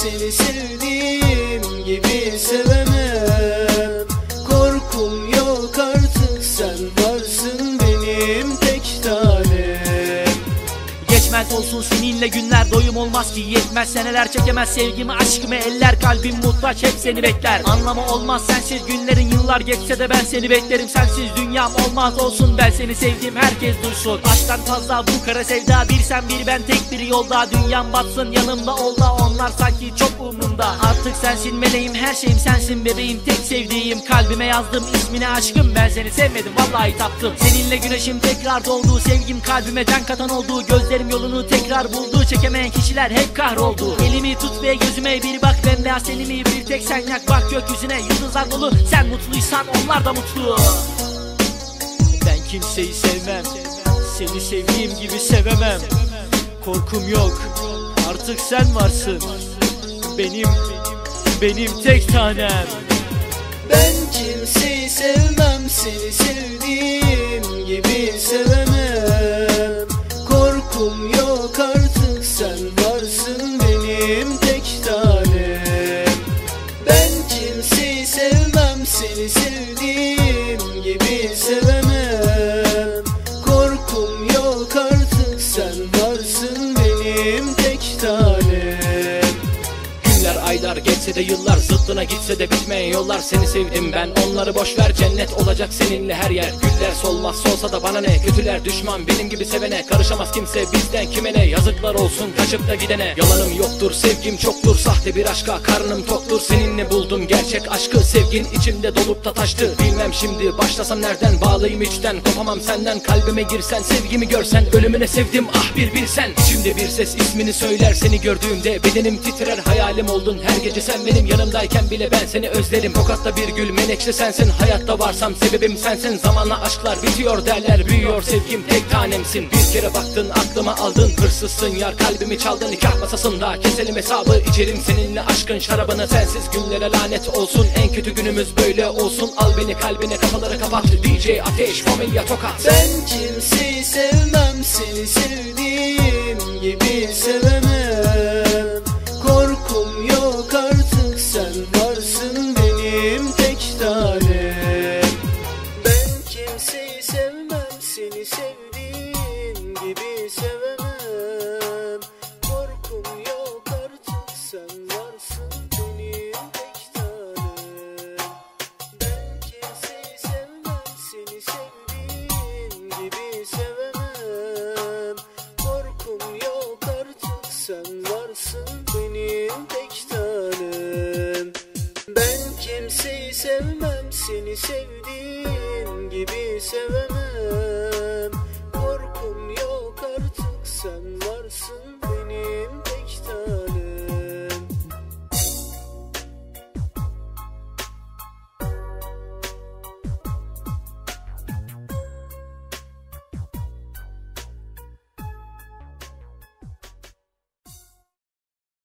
seni sevdiğim gibi sevemem. Korkum yok artık, sen varsın benim tek tanem. Geçmez olsun seninle günler, doyum olmaz ki yetmez. Seneler çekemez sevgimi aşkımı eller, kalbim muhtaç hep seni bekler. Anlamı olmaz sensiz günlerin, yıllar geçse de ben seni beklerim. Sensiz dünyam olmaz olsun, ben seni sevdiğim herkes duysun. Aşktan fazla bu kara sevda, bir sen bir ben tek bir yolda. Dünyam batsın yanımda ol da onlar sanki çok umurumda. Artık sensin meleğim, her şeyim sensin bebeğim, tek sevdiğim. Kalbime yazdım ismini aşkım, ben seni sevmedim vallahi taptım. Seninle güneşim tekrar doğdu, sevgim kalbime can katan oldu. Gözlerim yolunu tekrar buldu, çekemeyen kişiler hep kahroldu. Elimi tut ve gözüme bir bak, bembeyaz tenimi bir tek sen yak. Bak gökyüzüne yıldızlar dolu, sen mutluysan onlar da mutlu. Ben kimseyi sevmem, seni sevdiğim gibi sevemem. Korkum yok, artık sen varsın benim tek tanem. Ben kimseyi sevmem, seni sevdiğim gibi sevemem. Korkum yok artık, sen varsın benim tek tanem. Ben kimseyi sevmem, seni sevdiğim gibi sevemem. Korkum yok artık, sen varsın benim tek tanem. Günler aylar geçse de yıllar, zıttına gitse de bitmeyen yollar. Seni sevdim ben, onları boş ver, cennet olacak seninle her yer. Güller solmaz solsa da bana ne, kötüler düşman benim gibi sevene. Karışamaz kimse bizden kime ne, yazıklar olsun kaçıp da gidene. Yalanım yoktur, sevgim çoktur, sahte bir aşka karnım toktur. Seninle buldum gerçek aşkı, sevgin içimde dolup da taştı. Bilmem şimdi başlasam nereden, bağlıyım içten kopamam senden. Kalbime girsen, sevgimi görsen, ölümüne sevdim ah bir bilsen. İçimde bir ses ismini söyler, seni gördüğümde bedenim titrer. Hayalim oldun her gece sen, benim yanımdayken bile ben seni özlerim. Tokatta bir gül menekşe sensin, hayatta varsam sebebim sensin. Zamanla aşklar bitiyor derler, büyüyor sevgim tek tanemsin. Bir kere baktın aklıma aldın, hırsızsın yar kalbimi çaldın. Nikah masasında keselim hesabı, içerim seninle aşkın şarabını. Sensiz günlere lanet olsun, en kötü günümüz böyle olsun. Al beni kalbine, kafaları kapat, DJ Ateş Familya Tokat. Ben kimseyi sevmem, seni sevdiğim gibi sevemem. Korkum yok artık, sen varsın benim tek tanem. Ben kimseyi sevmem, seni sevdiğim gibi sevemem. Korkum yok artık, sen varsın benim tek tanem. Ben kimseyi sevmem, seni sevdiğim gibi sevemem. Korkum yok artık, sen varsın benim tek tanem. Ben kimseyi sevmem, seni sevdiğim gibi sevemem.